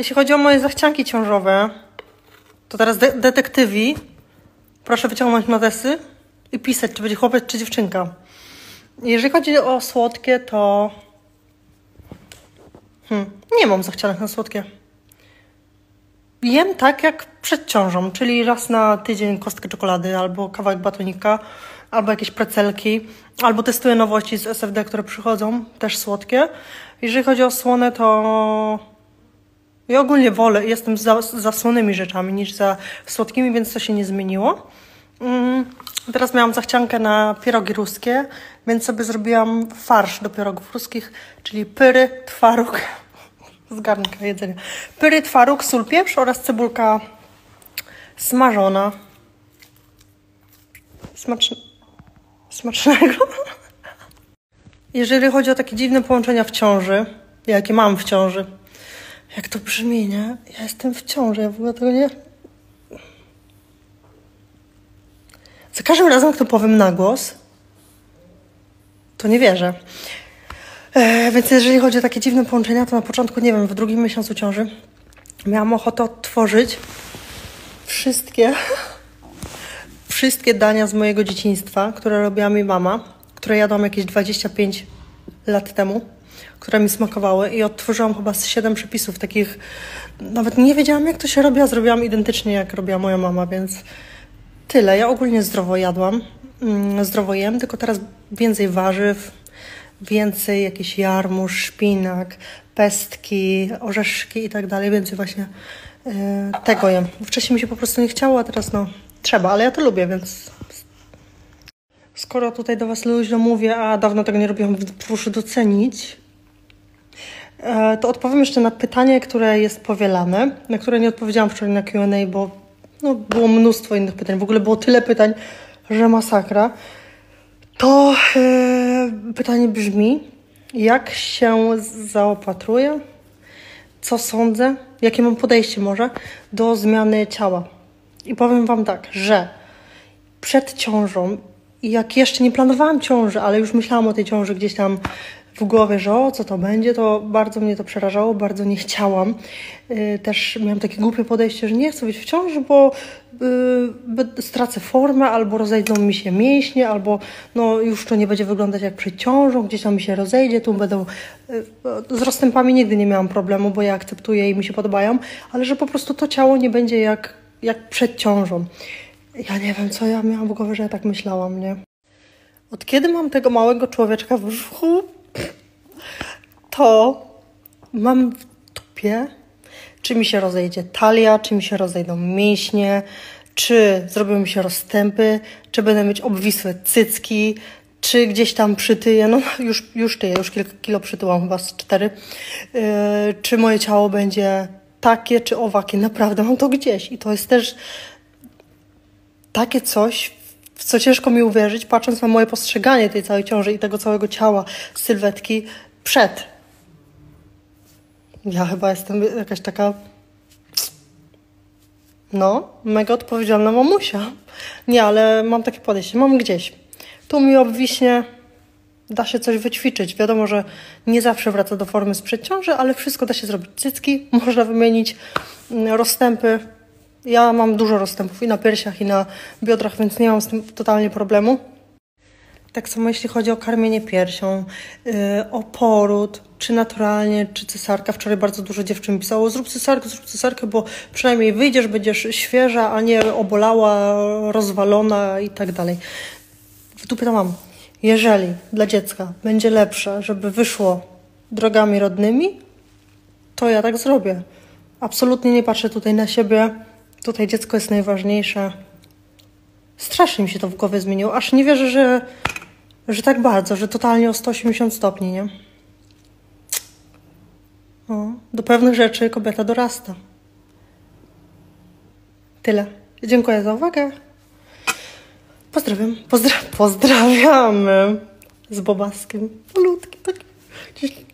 Jeśli chodzi o moje zachcianki ciążowe, to teraz detektywi, proszę wyciągnąć notesy i pisać, czy będzie chłopiec, czy dziewczynka. Jeżeli chodzi o słodkie, to nie mam zachcianek na słodkie. Jem tak jak przed ciążą, czyli raz na tydzień kostkę czekolady, albo kawałek batonika, albo jakieś precelki, albo testuję nowości z SFD, które przychodzą, też słodkie. Jeżeli chodzi o słone, to ja ogólnie wolę, jestem za słonymi rzeczami niż za słodkimi, więc to się nie zmieniło. Teraz miałam zachciankę na pierogi ruskie, więc sobie zrobiłam farsz do pierogów ruskich, czyli pyry, twaróg, z garnka jedzenia. Pyry, twaróg, sól, pieprz oraz cebulka smażona. Smacznego. Jeżeli chodzi o takie dziwne połączenia w ciąży, jakie mam w ciąży, jak to brzmi, nie? Ja jestem w ciąży, ja w ogóle tego nie... Za każdym razem, jak to powiem na głos, to nie wierzę. Więc jeżeli chodzi o takie dziwne połączenia, to na początku, nie wiem, w drugim miesiącu ciąży miałam ochotę odtworzyć wszystkie dania z mojego dzieciństwa, które robiła mi mama, które jadłam jakieś 25 lat temu, które mi smakowały i odtworzyłam chyba z 7 przepisów takich, nawet nie wiedziałam, jak to się robi, a zrobiłam identycznie, jak robiła moja mama, więc tyle. Ja ogólnie zdrowo jadłam, zdrowo jem, tylko teraz więcej warzyw, więcej jakiś jarmuż, szpinak, pestki, orzeszki i tak dalej, więcej właśnie tego jem. Wcześniej mi się po prostu nie chciało, a teraz no trzeba, ale ja to lubię, więc skoro tutaj do Was luźno mówię, a dawno tego nie robiłam, proszę docenić, to odpowiem jeszcze na pytanie, które jest powielane, na które nie odpowiedziałam wczoraj na Q&A, bo no, było mnóstwo innych pytań. W ogóle było tyle pytań, że masakra. To pytanie brzmi, jak się zaopatruję, co sądzę, jakie mam podejście może do zmiany ciała. I powiem Wam tak, że przed ciążą, jak jeszcze nie planowałam ciąży, ale już myślałam o tej ciąży gdzieś tam w głowie, że o, co to będzie, to bardzo mnie to przerażało, bardzo nie chciałam. Też miałam takie głupie podejście, że nie chcę być w ciąży, bo stracę formę, albo rozejdą mi się mięśnie, albo no, już to nie będzie wyglądać jak przed ciążą, gdzieś tam mi się rozejdzie, tu będą... Z rozstępami nigdy nie miałam problemu, bo ja akceptuję i mi się podobają, ale że po prostu to ciało nie będzie jak przed ciążą. Ja nie wiem, co ja miałam w głowie, że ja tak myślałam, nie? Od kiedy mam tego małego człowieczka w brzuchu, to mam w dupie, czy mi się rozejdzie talia, czy mi się rozejdą mięśnie, czy zrobią mi się rozstępy, czy będę mieć obwisłe cycki, czy gdzieś tam przytyję, no już tyję, już kilka kilo przytyłam, chyba z 4, czy moje ciało będzie takie, czy owakie, naprawdę mam to gdzieś i to jest też takie coś, w co ciężko mi uwierzyć, patrząc na moje postrzeganie tej całej ciąży i tego całego ciała, sylwetki przed. Ja chyba jestem jakaś taka, no, mega odpowiedzialna mamusia. Nie, ale mam takie podejście, mam gdzieś. Tu mi obwiśnie, da się coś wyćwiczyć. Wiadomo, że nie zawsze wraca do formy sprzed ciąży, ale wszystko da się zrobić. Cycki można wymienić, rozstępy. Ja mam dużo rozstępów i na piersiach, i na biodrach, więc nie mam z tym totalnie problemu. Tak samo jeśli chodzi o karmienie piersią, o poród, czy naturalnie, czy cesarka. Wczoraj bardzo dużo dziewczyn pisało, zrób cesarkę, bo przynajmniej wyjdziesz, będziesz świeża, a nie obolała, rozwalona i tak dalej. W dupie to mam. Jeżeli dla dziecka będzie lepsze, żeby wyszło drogami rodnymi, to ja tak zrobię. Absolutnie nie patrzę tutaj na siebie. Tutaj dziecko jest najważniejsze. Strasznie mi się to w głowie zmieniło. Aż nie wierzę, że tak bardzo, że totalnie o 180 stopni, nie? No, do pewnych rzeczy kobieta dorasta. Tyle. Dziękuję za uwagę. Pozdrawiam. Pozdrawiamy. Z Bobaskiem. Malutki, tak.